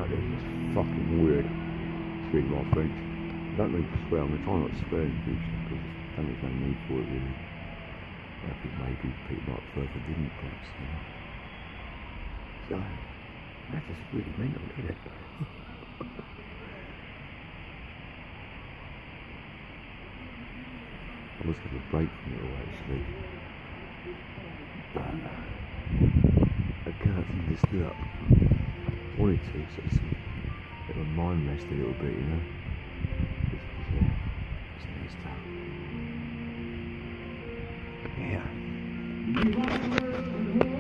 like this. It's fucking weird. Excuse my French. I don't mean to swear. I'm going to try not to swear in the future because I don't think there's no need for it really. I think maybe people like further didn't perhaps, you know. So, that's just really mental, isn't it? I must have a break from it all actually. But I can't seem to stood up. I wanted to, so it's a bit of a mind rest a little bit, you know. Just needs to. Yeah.